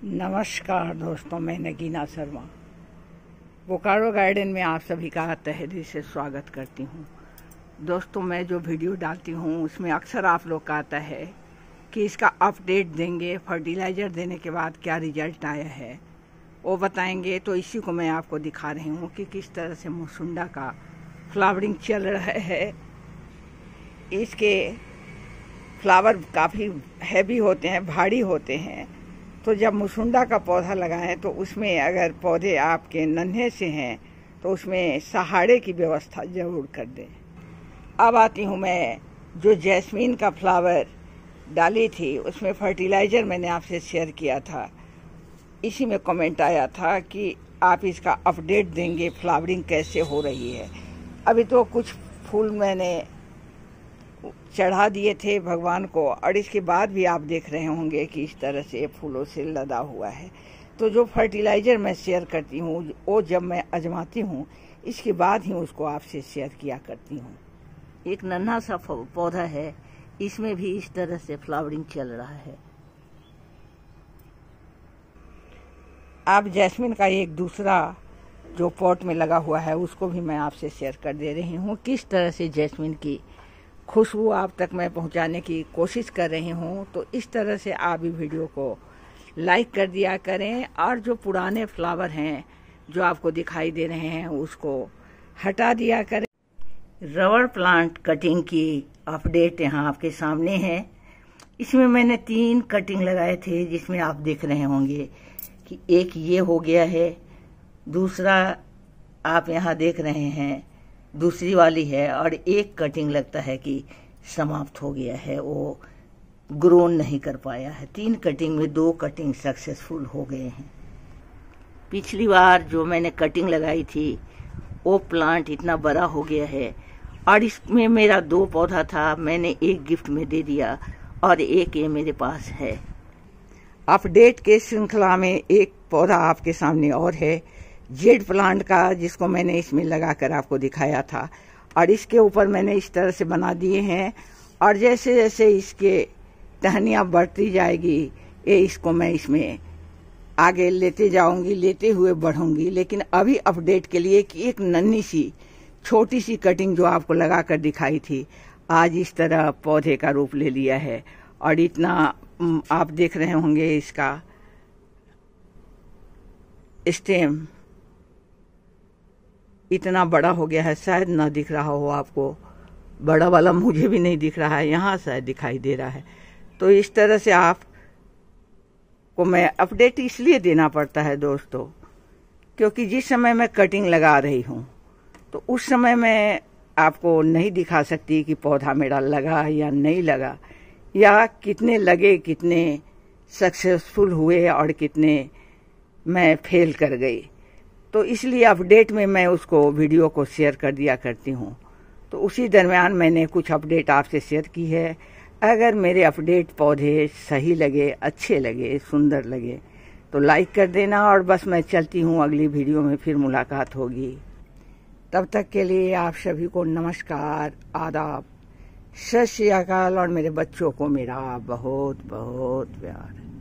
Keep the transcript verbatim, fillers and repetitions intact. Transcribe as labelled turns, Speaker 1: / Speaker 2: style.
Speaker 1: नमस्कार दोस्तों, मैं नगीना शर्मा बोकारो गार्डन में आप सभी का तहे दिल से स्वागत करती हूँ। दोस्तों, मैं जो वीडियो डालती हूँ उसमें अक्सर आप लोग का आता है कि इसका अपडेट देंगे, फर्टिलाइज़र देने के बाद क्या रिजल्ट आया है वो बताएंगे। तो इसी को मैं आपको दिखा रही हूँ कि किस तरह से मुसुंडा का फ्लावरिंग चल रहा है। इसके फ्लावर काफ़ी हैवी होते हैं, भारी होते हैं। तो जब मुसुंडा का पौधा लगाएं तो उसमें अगर पौधे आपके नन्हे से हैं तो उसमें सहारे की व्यवस्था ज़रूर कर दें। अब आती हूँ मैं जो जैस्मीन का फ्लावर डाली थी उसमें फर्टिलाइज़र मैंने आपसे शेयर किया था। इसी में कमेंट आया था कि आप इसका अपडेट देंगे, फ्लावरिंग कैसे हो रही है। अभी तो कुछ फूल मैंने चढ़ा दिए थे भगवान को, और इसके बाद भी आप देख रहे होंगे कि इस तरह से फूलों से लदा हुआ है। तो जो फर्टिलाइज़र मैं शेयर करती हूँ वो जब मैं आजमाती हूँ इसके बाद ही उसको आपसे शेयर किया करती हूँ। एक नन्हा सा पौधा है, इसमें भी इस तरह से फ्लावरिंग चल रहा है। आप जैस्मिन का एक दूसरा जो पॉट में लगा हुआ है उसको भी मैं आपसे शेयर कर दे रही हूँ। किस तरह से जैस्मिन की खुशबू आप तक मैं पहुंचाने की कोशिश कर रही हूं। तो इस तरह से आप भी वीडियो को लाइक कर दिया करें, और जो पुराने फ्लावर हैं जो आपको दिखाई दे रहे हैं उसको हटा दिया करें। रबर प्लांट कटिंग की अपडेट यहाँ आपके सामने है। इसमें मैंने तीन कटिंग लगाए थे, जिसमें आप देख रहे होंगे कि एक ये हो गया है, दूसरा आप यहाँ देख रहे हैं दूसरी वाली है, और एक कटिंग लगता है कि समाप्त हो गया है, वो ग्रोन नहीं कर पाया है। तीन कटिंग में दो कटिंग सक्सेसफुल हो गए हैं। पिछली बार जो मैंने कटिंग लगाई थी वो प्लांट इतना बड़ा हो गया है, और इसमें मेरा दो पौधा था, मैंने एक गिफ्ट में दे दिया और एक ये मेरे पास है। अपडेट के श्रृंखला में एक पौधा आपके सामने और है, जेड प्लांट का, जिसको मैंने इसमें लगाकर आपको दिखाया था। और इसके ऊपर मैंने इस तरह से बना दिए हैं, और जैसे जैसे इसके टहनियाँ बढ़ती जाएगी ये इसको मैं इसमें आगे लेते जाऊंगी, लेते हुए बढ़ूंगी। लेकिन अभी अपडेट के लिए कि एक नन्ही सी छोटी सी कटिंग जो आपको लगाकर दिखाई थी आज इस तरह पौधे का रूप ले लिया है, और इतना आप देख रहे होंगे इसका स्टेम इतना बड़ा हो गया है। शायद ना दिख रहा हो आपको, बड़ा वाला मुझे भी नहीं दिख रहा है, यहाँ शायद दिखाई दे रहा है। तो इस तरह से आप को मैं अपडेट इसलिए देना पड़ता है दोस्तों, क्योंकि जिस समय मैं कटिंग लगा रही हूँ तो उस समय मैं आपको नहीं दिखा सकती कि पौधा मेरा लगा या नहीं लगा, या कितने लगे, कितने सक्सेसफुल हुए और कितने मैं फेल कर गई। तो इसलिए अपडेट में मैं उसको वीडियो को शेयर कर दिया करती हूँ। तो उसी दरमियान मैंने कुछ अपडेट आपसे शेयर की है। अगर मेरे अपडेट पौधे सही लगे, अच्छे लगे, सुंदर लगे तो लाइक कर देना। और बस मैं चलती हूँ, अगली वीडियो में फिर मुलाकात होगी। तब तक के लिए आप सभी को नमस्कार, आदाब, सत श्री अकाल, और मेरे बच्चों को मेरा बहुत बहुत प्यार।